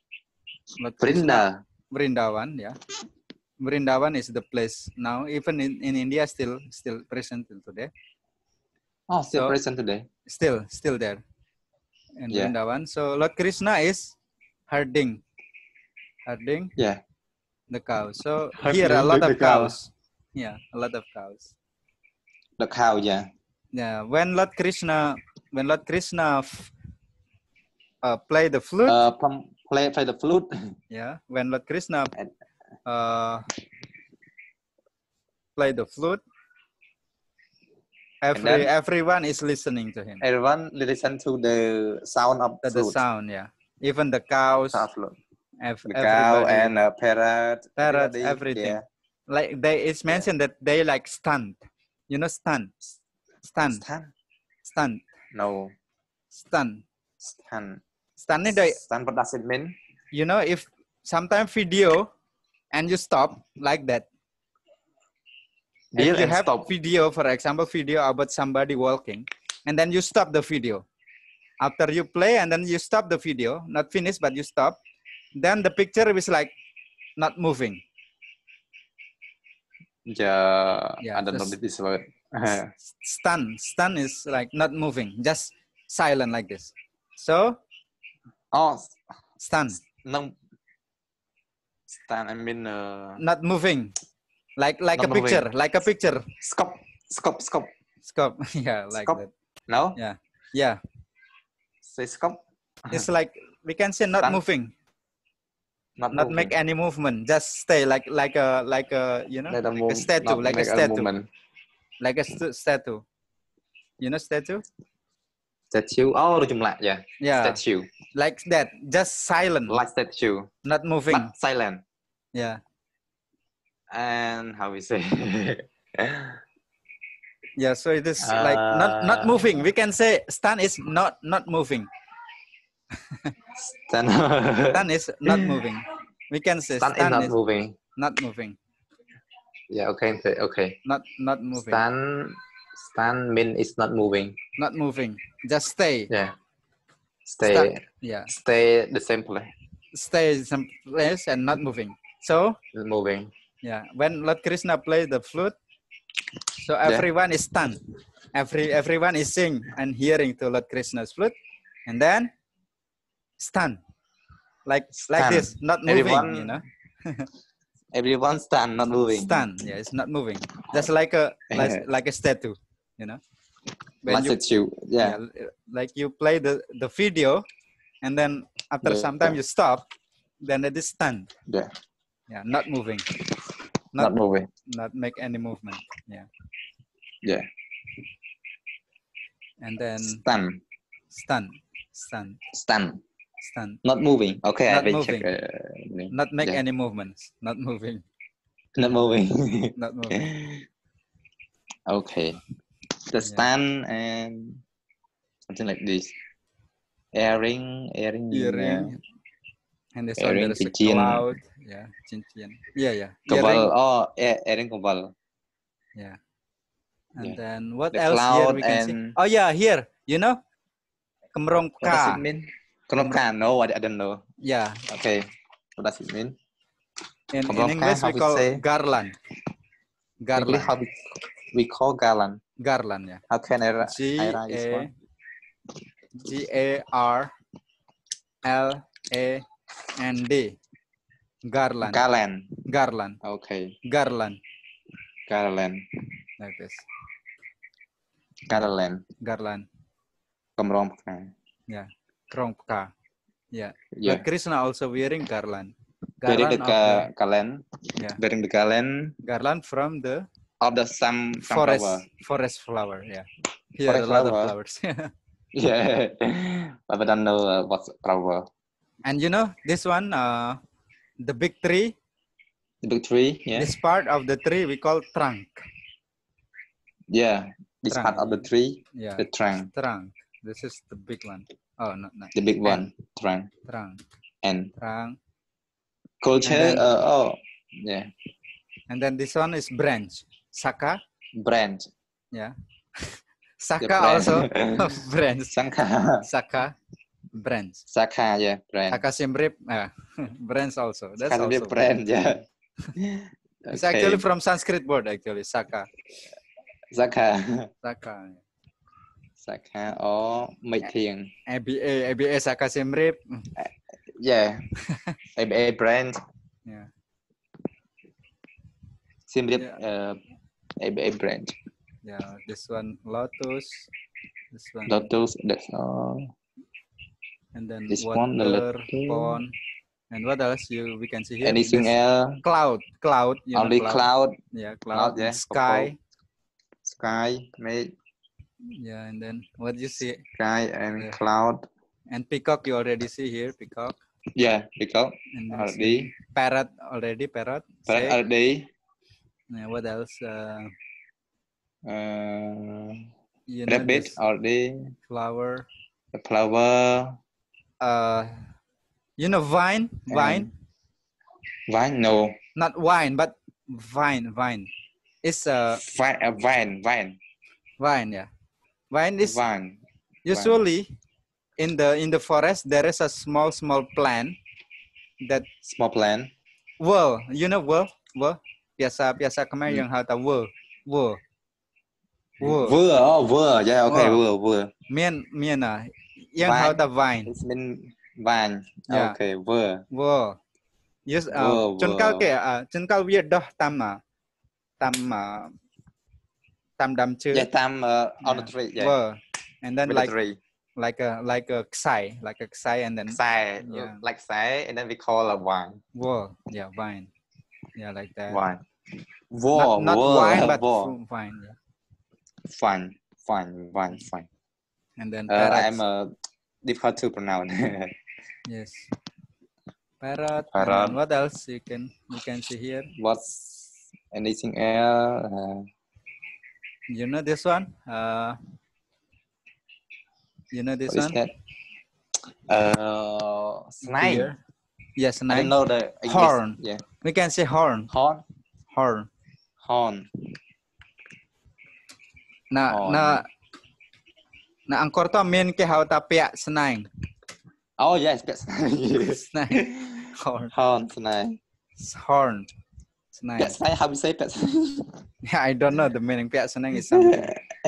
Speaker 2: Vrindavan, yeah. Vrindavan is the place now. Even in India, still present till today.
Speaker 1: Oh, still present today.
Speaker 2: Still there in Vrindavan. So Lord Krishna is herding.
Speaker 1: Yeah.
Speaker 2: The cows. So here a lot of cows. Yeah, a lot of cows.
Speaker 1: The cow, yeah.
Speaker 2: Yeah. When Lord Krishna play the flute.
Speaker 1: Play the flute.
Speaker 2: Yeah. When Lord Krishna play the flute, everyone is listening to him.
Speaker 1: Everyone listen to the sound of the flute.
Speaker 2: The sound, yeah. Even the cows.
Speaker 1: The cow and parrot,
Speaker 2: everything.
Speaker 1: Yeah.
Speaker 2: Like it's mentioned that they like stunned. You know stunned.
Speaker 1: No.
Speaker 2: Stunned.
Speaker 1: Stun, what does it mean?
Speaker 2: You know, if sometimes video and you stop like that. If you have video, for example, video about somebody walking, and then you stop the video. After you play and then you stop the video, not finished, but you stop, then the picture is like not moving.
Speaker 1: Yeah, I don't know this word.
Speaker 2: Stun is like not moving, just silent like this. So, stun.
Speaker 1: No, stun. I mean,
Speaker 2: not moving, like a picture, like a picture.
Speaker 1: Scope.
Speaker 2: Yeah, like
Speaker 1: scope.
Speaker 2: that.
Speaker 1: No.
Speaker 2: Yeah.
Speaker 1: Say scope.
Speaker 2: It's like we can say not
Speaker 1: stun.
Speaker 2: Moving. Not
Speaker 1: moving.
Speaker 2: Make any movement, just stay like a you know, like a statue, like a statue. Like a statue. You know statue?
Speaker 1: Statue. Oh, jumlah, yeah. Statue.
Speaker 2: Like that, just silent.
Speaker 1: Like statue.
Speaker 2: Not moving.
Speaker 1: But silent.
Speaker 2: Yeah.
Speaker 1: And how we say?
Speaker 2: Yeah, so it is like not moving. We can say stun is not moving. Stun is not moving. We can say
Speaker 1: stun is not moving.
Speaker 2: Not moving.
Speaker 1: Yeah, okay.
Speaker 2: Not moving.
Speaker 1: Stun mean it's not moving.
Speaker 2: Not moving. Just stay.
Speaker 1: Yeah. Stay.
Speaker 2: Yeah.
Speaker 1: Stay the same place.
Speaker 2: Stay in some place and not moving. So
Speaker 1: Moving.
Speaker 2: yeah, when Lord Krishna plays the flute, so
Speaker 1: Yeah.
Speaker 2: everyone is stunned. Everyone is singing and hearing to Lord Krishna's flute, and then stunned, like this, not moving. You know.
Speaker 1: Everyone stand, not moving.
Speaker 2: Stand, yeah, it's not moving. Just like a statue, you know. When
Speaker 1: like statue, yeah.
Speaker 2: Like you play the video, and then after some time you stop, then it is stand.
Speaker 1: Yeah.
Speaker 2: Yeah, not moving.
Speaker 1: Not moving.
Speaker 2: Not make any movement. Yeah.
Speaker 1: Yeah.
Speaker 2: And then
Speaker 1: stand.
Speaker 2: Not
Speaker 1: moving. Okay,
Speaker 2: not
Speaker 1: I will
Speaker 2: moving.
Speaker 1: check.
Speaker 2: Not make any movements. Not moving.
Speaker 1: Not moving.
Speaker 2: Not moving.
Speaker 1: Okay. The stand and something like this. Earring.
Speaker 2: And this one there is a cloud. Yeah, cincin. Yeah.
Speaker 1: Kebal. Oh, earring kebal.
Speaker 2: Yeah. And then what
Speaker 1: the
Speaker 2: else here we can see? Oh yeah, here. You know? Kemrong
Speaker 1: What does it mean? Kemrong. No, I don't know.
Speaker 2: Yeah.
Speaker 1: Okay. What does it mean?
Speaker 2: In English we call garland. Garland.
Speaker 1: How we call garland?
Speaker 2: Garland, yeah.
Speaker 1: How can I write this one?
Speaker 2: Garland. Garland.
Speaker 1: Okay.
Speaker 2: Garland. Like this.
Speaker 1: Garland. Kemrong.
Speaker 2: Yeah. Krongka. Yeah. But Krishna also wearing garland. Wearing the
Speaker 1: garland. Yeah. Wearing the garland.
Speaker 2: Garland from the
Speaker 1: some
Speaker 2: forest flower. Yeah. Here are a lot of flowers.
Speaker 1: Yeah. But I don't know what's flower.
Speaker 2: And you know this one, the big tree.
Speaker 1: The big tree. Yeah.
Speaker 2: This part of the tree we call trunk.
Speaker 1: Yeah. This
Speaker 2: trunk.
Speaker 1: Part of the tree.
Speaker 2: Yeah.
Speaker 1: The trunk.
Speaker 2: Trunk. This is the big one. Oh no.
Speaker 1: The big one. Trunk. And
Speaker 2: trunk.
Speaker 1: Culture. Yeah.
Speaker 2: And then this one is branch. Saka.
Speaker 1: Branch.
Speaker 2: Yeah. Saka also branch. Saka. Branch.
Speaker 1: Saka, yeah, branch.
Speaker 2: Saka Simrip, branch also. That's
Speaker 1: Saka
Speaker 2: also
Speaker 1: branch, yeah.
Speaker 2: It's actually from Sanskrit word actually, Saka.
Speaker 1: Saka or Mịch Thiền.
Speaker 2: ABA Saka Simrip.
Speaker 1: Yeah. ABA branch.
Speaker 2: Yeah.
Speaker 1: Simrip, ABA branch.
Speaker 2: Yeah, this one lotus. This one
Speaker 1: lotus. That's all.
Speaker 2: And then
Speaker 1: this
Speaker 2: water, pond, and what else we can see here?
Speaker 1: Anything else?
Speaker 2: Cloud.
Speaker 1: Only cloud.
Speaker 2: Yeah, cloud. Yeah. Sky.
Speaker 1: Made.
Speaker 2: Yeah, and then what do you see?
Speaker 1: Sky and cloud.
Speaker 2: And peacock you already see here, peacock.
Speaker 1: Yeah, peacock.
Speaker 2: Already. Parrot already.
Speaker 1: Parrot already.
Speaker 2: Yeah, what else?
Speaker 1: Rabbit already.
Speaker 2: Flower.
Speaker 1: The flower.
Speaker 2: You know vine? Vine?
Speaker 1: No.
Speaker 2: Not wine, but vine. It's
Speaker 1: vine.
Speaker 2: Vine, yeah. Vine is
Speaker 1: vine.
Speaker 2: Usually in the forest there is a small plant that
Speaker 1: small plant.
Speaker 2: Well, you know well. Biasa Khmer yang hata well.
Speaker 1: Yeah, okay, well.
Speaker 2: Mian yang hata vine.
Speaker 1: It's mean vine.
Speaker 2: Yeah.
Speaker 1: Okay, well.
Speaker 2: Yes, chunkalវាដុះតាមដើមឈើ
Speaker 1: Yeah, on the tree. Yeah.
Speaker 2: Well, and then like a ksai, and then
Speaker 1: ksai, like ksai, and then we call a vine.
Speaker 2: Well, yeah, vine. Yeah, like that.
Speaker 1: Vine.
Speaker 2: Not wine, but vine. Yeah.
Speaker 1: Fine.
Speaker 2: And then
Speaker 1: I'm difficult to pronounce.
Speaker 2: Yes. Parrot. And what else you can see here?
Speaker 1: What's anything else?
Speaker 2: You know this one? You know this one?
Speaker 1: That? Snake.
Speaker 2: Yes, snake.
Speaker 1: I don't know the
Speaker 2: horn.
Speaker 1: Yeah.
Speaker 2: We can say horn.
Speaker 1: Horn.
Speaker 2: Nah, angkor to min ke hau ta pek senang.
Speaker 1: Oh yes, pet snake.
Speaker 2: Snake. Horn.
Speaker 1: Horn snake.
Speaker 2: Horn.
Speaker 1: Pet
Speaker 2: Snake.
Speaker 1: snake. How we say pet snake?
Speaker 2: Yeah, I don't know the meaning. Pet snake is something.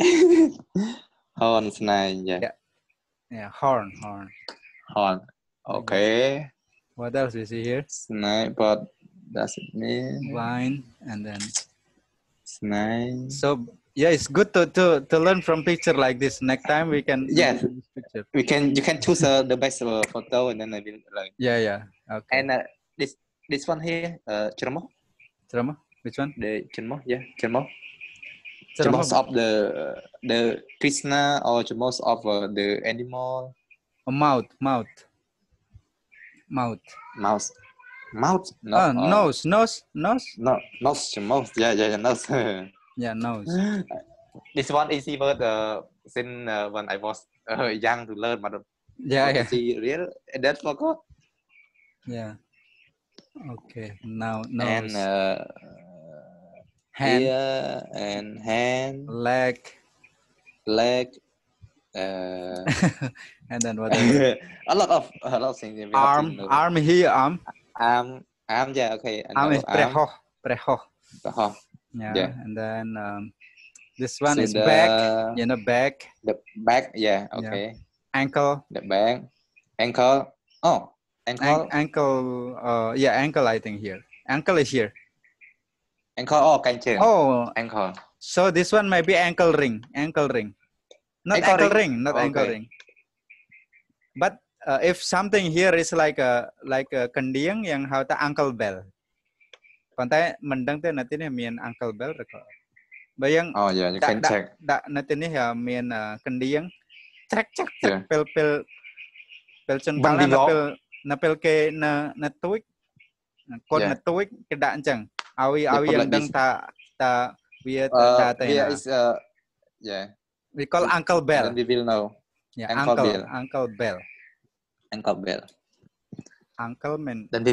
Speaker 1: Horn snake. Yeah.
Speaker 2: Yeah, horn.
Speaker 1: Horn. Okay.
Speaker 2: What else we see here?
Speaker 1: Snake, but that's it mean.
Speaker 2: Vine and then
Speaker 1: Snake.
Speaker 2: so yeah, it's good to learn from picture like this. Next time we can
Speaker 1: Yes.
Speaker 2: use picture.
Speaker 1: You can choose the best photo and then I will like.
Speaker 2: Yeah. Okay.
Speaker 1: And this one here, Chermo.
Speaker 2: Cerama? Which one?
Speaker 1: The Chermo, yeah, Chermo.
Speaker 2: Cerama.
Speaker 1: Most of the Krishna or most of the animal.
Speaker 2: Mouth.
Speaker 1: Mouse.
Speaker 2: No, nose.
Speaker 1: No, nose. Yeah, nose.
Speaker 2: Yeah, nose.
Speaker 1: This one easy word since when I was young to learn, but
Speaker 2: Yeah.
Speaker 1: see real and that's forgot.
Speaker 2: Yeah. Okay. Now nose.
Speaker 1: And
Speaker 2: hand.
Speaker 1: ear and hand.
Speaker 2: Leg. And then what else?
Speaker 1: a lot of things.
Speaker 2: Arm here.
Speaker 1: Arm. Yeah. Okay.
Speaker 2: Arm is preho. Yeah. And then this one is back. Back.
Speaker 1: The back. Yeah. Okay.
Speaker 2: Yeah. Ankle.
Speaker 1: The back. Ankle. Oh. Ankle.
Speaker 2: Ankle. I think here. Ankle is here.
Speaker 1: Ankle. Oh, cánh chân.
Speaker 2: Oh.
Speaker 1: Ankle.
Speaker 2: So this one might be ankle ring. Not ankle ring. But if something here is like a kendiang yang hau ta ankle bell. Kontai mendang tu nanti ni mian ankle bell reko. Bayang.
Speaker 1: Oh yeah, you can check.
Speaker 2: Nanti ni ya mian kendiang. Cek pel cengkala napel ke na tuik. Kon na tuik kedak encang. Awi yang dang ta via ta.
Speaker 1: Yeah.
Speaker 2: We call ankle bell.
Speaker 1: Then we will know.
Speaker 2: Yeah, ankle bell.
Speaker 1: Ankle bell.
Speaker 2: Ankle mean.
Speaker 1: Then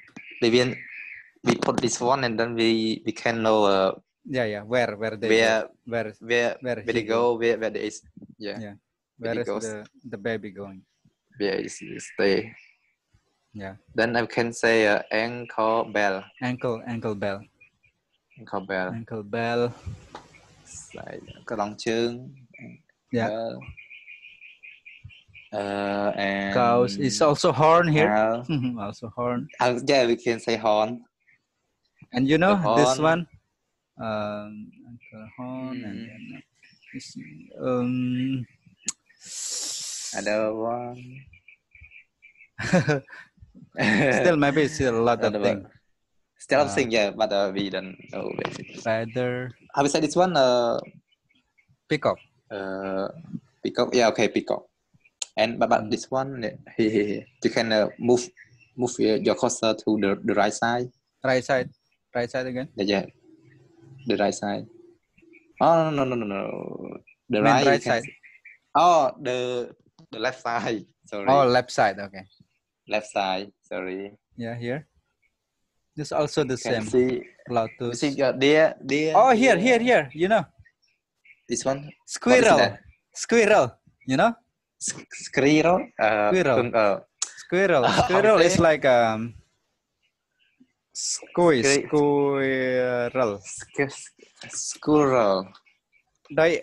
Speaker 1: we put this one and then we can know.
Speaker 2: Where they
Speaker 1: go. Where there is.
Speaker 2: Yeah. Where is the baby going?
Speaker 1: Where is it stay?
Speaker 2: Yeah.
Speaker 1: Then I can say ankle bell.
Speaker 2: Ankle bell. Ankle bell.
Speaker 1: Cái lòng chương.
Speaker 2: Yeah.
Speaker 1: And
Speaker 2: cows is also horn here. Also horn.
Speaker 1: Yeah, we can say horn.
Speaker 2: And you know this one, horn, and then
Speaker 1: another one.
Speaker 2: Maybe still a lot of things.
Speaker 1: Still of things, yeah, but we don't know basically.
Speaker 2: Feather.
Speaker 1: How we say this one?
Speaker 2: Peacock.
Speaker 1: Peacock. Yeah, okay, peacock. And but this one, you can move your cursor to the right side.
Speaker 2: Right side again.
Speaker 1: Yeah, the right side. Oh no. The right
Speaker 2: side.
Speaker 1: Oh, the left side. Sorry.
Speaker 2: Oh, left side. Okay.
Speaker 1: Left side. Sorry.
Speaker 2: Yeah, here. This also the same.
Speaker 1: See,
Speaker 2: Lotus.
Speaker 1: See, there.
Speaker 2: Oh, here. You know.
Speaker 1: This one.
Speaker 2: Squirrel. You know.
Speaker 1: Squirrel.
Speaker 2: Squirrel. Squirrel is like squirrel.
Speaker 1: Squirrel.
Speaker 2: They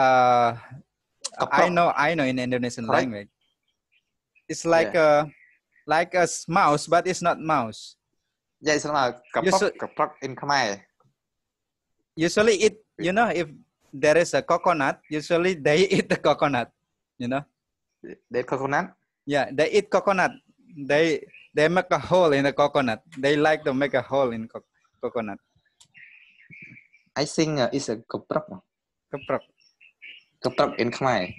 Speaker 2: I know in Indonesian language. It's like a mouse, but it's not mouse.
Speaker 1: Yeah, it's not kaprok in Khmer.
Speaker 2: Usually if there is a coconut, usually they eat the coconut, you know.
Speaker 1: They coconut?
Speaker 2: Yeah, they eat coconut. They make a hole in the coconut. They like to make a hole in coconut.
Speaker 1: I think it's a kaprok. Kaprok in Khmer.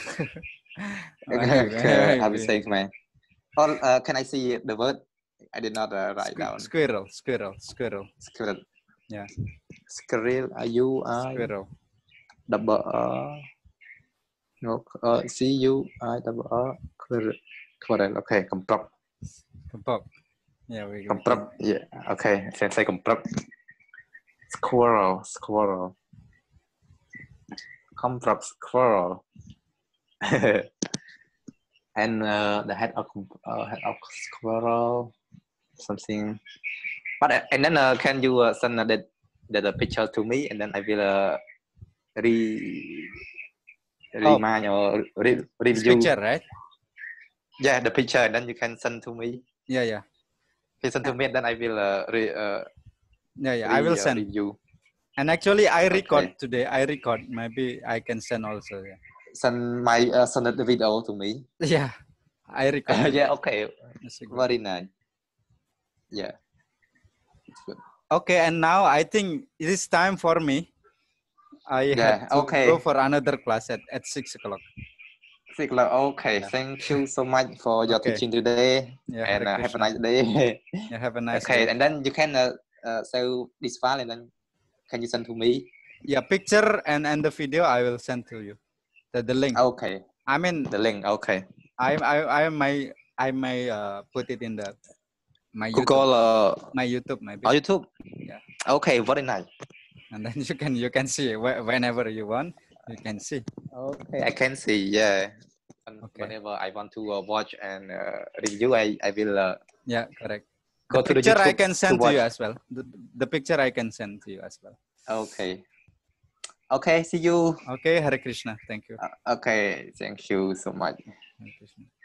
Speaker 1: How we say Khmer? Or can I see the word? I did not write down.
Speaker 2: Squirrel. Yeah.
Speaker 1: Squirrel.
Speaker 2: Squirrel.
Speaker 1: Double R. No. CUI double R. Squirrel. Okay. Kaprok.
Speaker 2: Yeah.
Speaker 1: Kaprok. Yeah. Okay. I can say kaprok. Squirrel. Kaprok. Squirrel. and the head of squirrel, something. But and then can you send the picture to me, and then I will remind or
Speaker 2: this
Speaker 1: review.
Speaker 2: picture, right?
Speaker 1: Yeah, the picture, and then you can send to me.
Speaker 2: Yeah, yeah.
Speaker 1: You send to me, and then I will
Speaker 2: I will send
Speaker 1: review.
Speaker 2: And actually, I record today. I record. Maybe I can send also. Yeah.
Speaker 1: Send the video to me.
Speaker 2: Yeah, I record.
Speaker 1: Yeah, okay. Very nice. Yeah. Good.
Speaker 2: Okay, and now I think it is time for me. I have to go for another class at 6 o'clock.
Speaker 1: 6 o'clock. Okay. Yeah. Thank you so much for your teaching today.
Speaker 2: Yeah,
Speaker 1: and have a nice day.
Speaker 2: Yeah, have a nice
Speaker 1: day.
Speaker 2: day.
Speaker 1: And then you can save this file, and then can you send to me?
Speaker 2: Yeah, picture and the video I will send to you. The link.
Speaker 1: Okay.
Speaker 2: I mean
Speaker 1: the link. Okay.
Speaker 2: I may put it in my
Speaker 1: Google.
Speaker 2: YouTube. My YouTube maybe.
Speaker 1: Oh, YouTube.
Speaker 2: Yeah.
Speaker 1: Okay. Very nice.
Speaker 2: And then you can see whenever you want. You can see.
Speaker 1: Okay. I can see. Yeah. Whenever I want to watch and review, I will.
Speaker 2: Yeah, correct.
Speaker 1: Go
Speaker 2: the picture I can send to you as well. The picture I can send to you as well.
Speaker 1: Okay. Okay. See you.
Speaker 2: Okay. Hare Krishna. Thank you.
Speaker 1: Okay. Thank you so much.
Speaker 2: Hare Krishna.